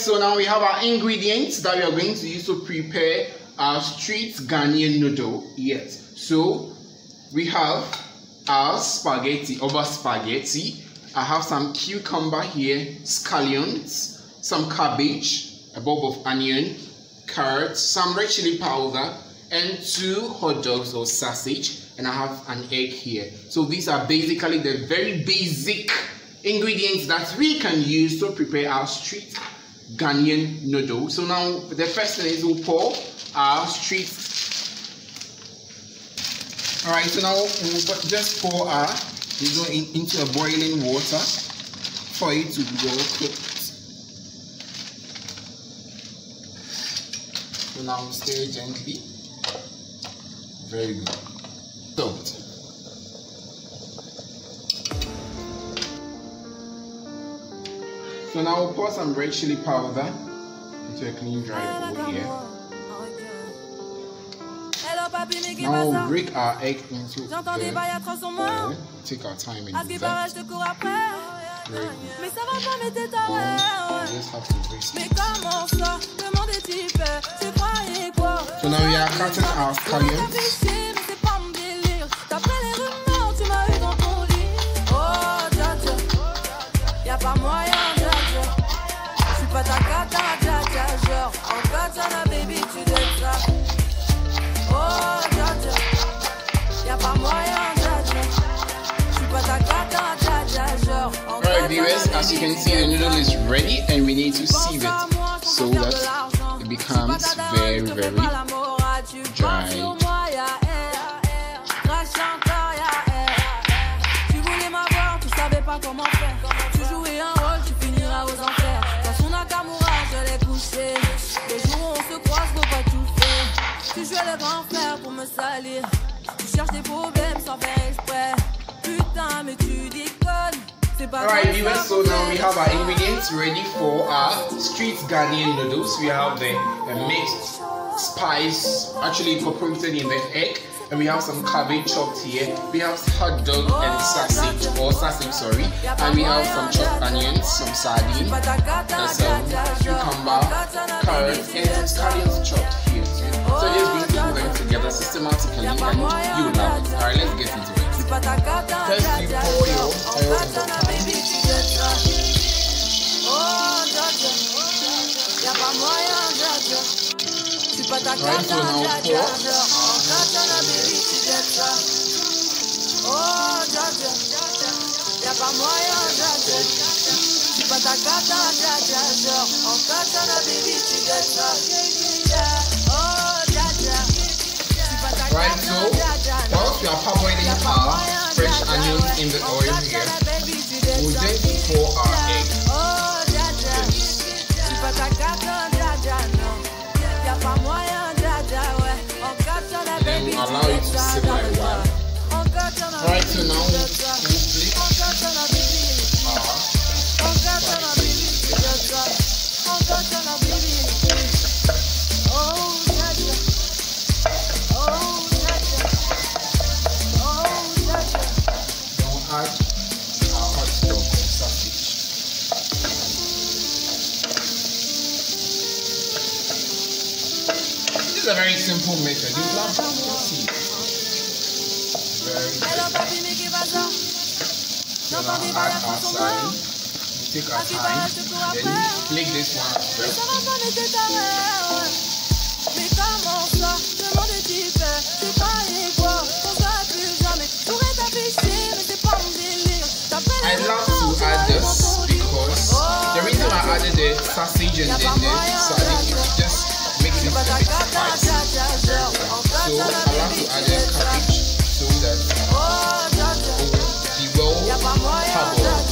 so now we have our ingredients that we are going to use to prepare our street Ghanaian noodle. Yes, so we have our spaghetti, over spaghetti. I have some cucumber here, scallions, some cabbage, a bulb of onion, carrots, some red chili powder, and 2 hot dogs or sausage, and I have an egg here. So these are basically the very basic ingredients that we can use to prepare our street Ghanaian noodle. So now the first thing is we'll pour our street. Alright, so now we'll just pour our noodle into a boiling water for it to be well cooked. So now stir gently. Very good. Salt. So now we'll pour some red chili powder into a clean dry bowl here. Now we'll break our egg into the bowl. Take our time and do that. Very good. We just have to whisk it. So now we are cutting our scallions. Alright viewers, as you can see, the noodle is ready and we need to sieve it so that it becomes very dry. Alright viewers, so now we have our ingredients ready for our street Ghanaian noodles. We have the mixed spice actually incorporated in the egg, and we have some cabbage chopped here. We have hot dog and sausage, and we have some chopped onions, some sardine, and some cucumber, carrots, and some scallions chopped here. So just going to put them together systematically, and you will love it. Alright, let's get into it. First you pour your oil in the pan. Right, so now right, so whilst we are parboiling our fresh onions in the oil here, we'll just pour our egg and then we'll allow it to simmer a while. Alright, so now we'll flip This is a very simple method. You love to see. Very simple. So now add our sardine. We take our time. Then flake this one first. I love to add this because the reason I added the sausage and then the sardine is just makes it a bit spicy. So I love to add the cabbage so that it will be well parboiled.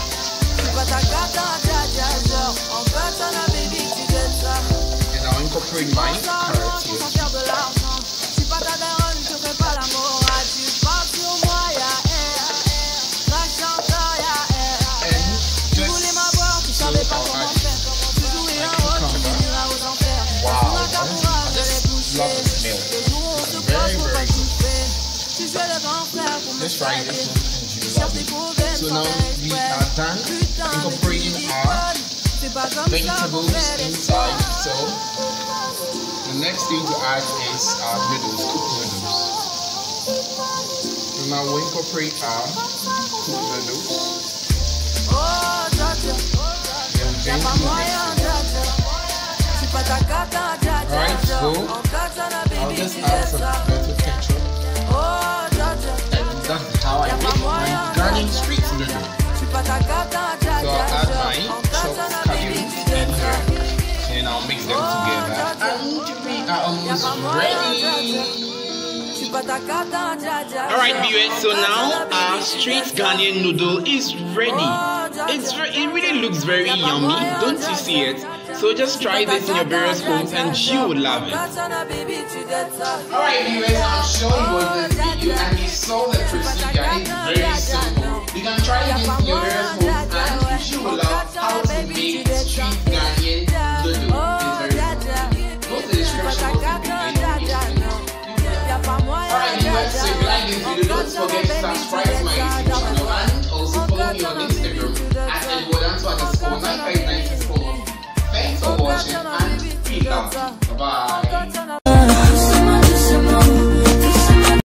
And I'll incorporate my carrots here. Love the smell. Very good. Let's try this one and you love it. So now we are done incorporating our vegetables inside. So the next thing to add is our noodles, cooked noodles. So now we'll incorporate our cooked noodles. Alright, so I'll just add some tomato ketchup. And that's how I make my Ghanaian street noodle. So I'll add my chopped carrots in here and I'll mix them together. And we are almost ready. Alright viewers, so now our street Ghanaian noodle is ready. It really looks very yummy, don't you see it? So just try this in your various homes and you will love it. Alright viewers, I'm sure you watched this video and you saw the procedure. It's very simple. You can try this in your various homes and you will love how to make street Ghanaian noodle. It's very simple. Go to the description box and Alright viewers, so if you like this video, don't forget to subscribe